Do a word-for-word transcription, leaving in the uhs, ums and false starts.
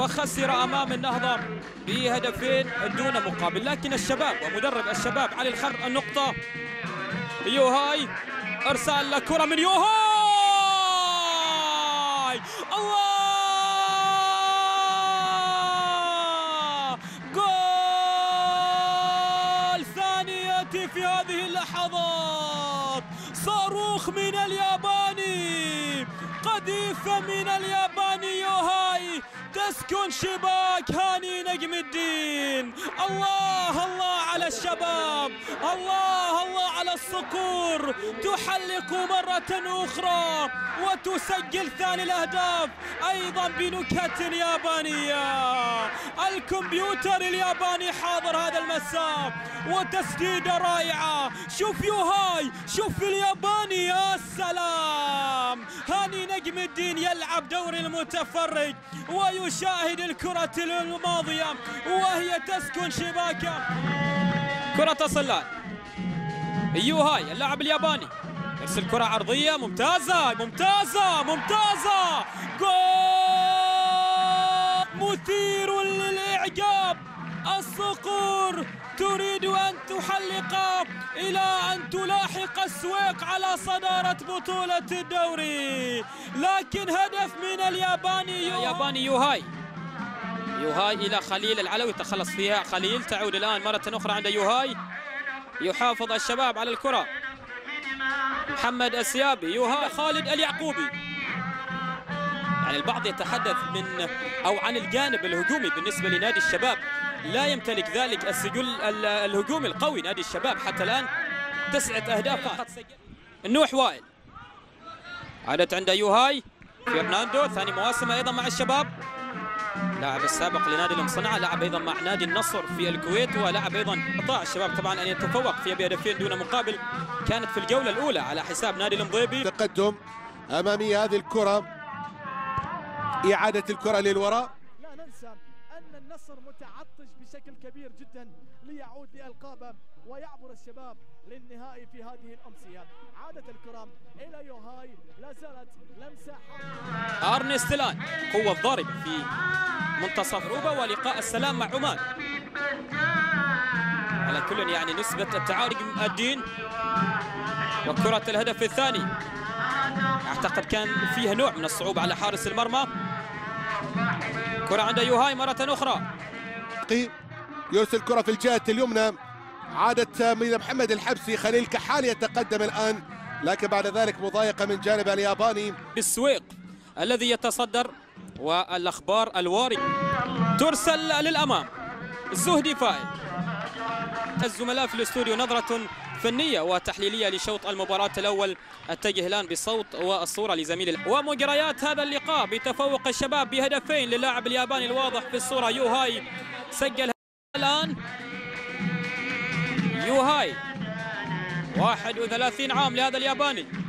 وخسر أمام النهضة بهدفين دون مقابل، لكن الشباب ومدرب الشباب علي الخر النقطة. يوهاي ارسال لكرة من يوهاي، الله، جول ثاني ياتي في هذه اللحظات، صاروخ من الياباني، قذيفة من الياباني يوهاي تسكن شباك هاني نجم الدين. الله الله على الشباب، الله الله على الصقور، تحلق مرة أخرى وتسجل ثاني الأهداف أيضا بنكهة يابانية. الكمبيوتر الياباني حاضر هذا المساء، وتسديدة رائعة. شوف يوهاي، شوف الياباني، يا سلام. هاني نجم الدين يلعب دور المتفرج ويشاهد الكرة الماضية وهي تسكن شباكه. كرة صلال، يوهاي اللاعب الياباني يرسل كرة عرضية ممتازة ممتازة ممتازة، جول مثير للإعجاب. الصقور تريد أن تحلق إلى أن تلاحق السويق على صدارة بطولة الدوري، لكن هدف من الياباني يوهاي. ياباني يوهاي يوهاي إلى خليل العلوي، تخلص فيها خليل، تعود الآن مرة أخرى عند يوهاي، يحافظ الشباب على الكرة. محمد السيابي، يوهاي خالد اليعقوبي. يعني البعض يتحدث من أو عن الجانب الهجومي بالنسبة لنادي الشباب، لا يمتلك ذلك السجل الهجومي القوي نادي الشباب حتى الآن، تسعة أهداف فقط. النوح وائل عادت عند يوهاي، فرناندو ثاني مواسمه أيضا مع الشباب، لاعب السابق لنادي المصنعة، لعب أيضا مع نادي النصر في الكويت، ولعب أيضا قطاع الشباب طبعا أن يتفوق في بهدفين دون مقابل، كانت في الجولة الأولى على حساب نادي المضيبي. تقدم أمامي هذه الكرة، إعادة الكرة للوراء. لا ننسى أن النصر متعطش بشكل كبير جدا ليعود لألقابه ويعبر الشباب للنهائي في هذه الأمسية. عادت الكرة إلى يوهاي، لا زالت لمسة. أرنست الآن قوة ضاربة في منتصف روبا، ولقاء السلام مع عمان. على كل يعني نسبة التعارض الدين، وكرة الهدف الثاني أعتقد كان فيها نوع من الصعوبة على حارس المرمى. كرة عند يوهاي مرة أخرى، يرسل كرة في الجهة اليمنى، عادت من محمد الحبسي. خليل كحال يتقدم الآن، لكن بعد ذلك مضايقة من جانب الياباني. بالسويق الذي يتصدر، والأخبار الواردة ترسل للأمام. الزهدي فائل. الزملاء في الاستوديو نظرة فنية وتحليلية لشوط المباراة الأول. اتجه الآن بالصوت والصورة لزميلي. ومجريات هذا اللقاء بتفوق الشباب بهدفين للاعب الياباني الواضح في الصورة يوهاي، سجل الآن يوهاي، واحد وثلاثين عام لهذا الياباني.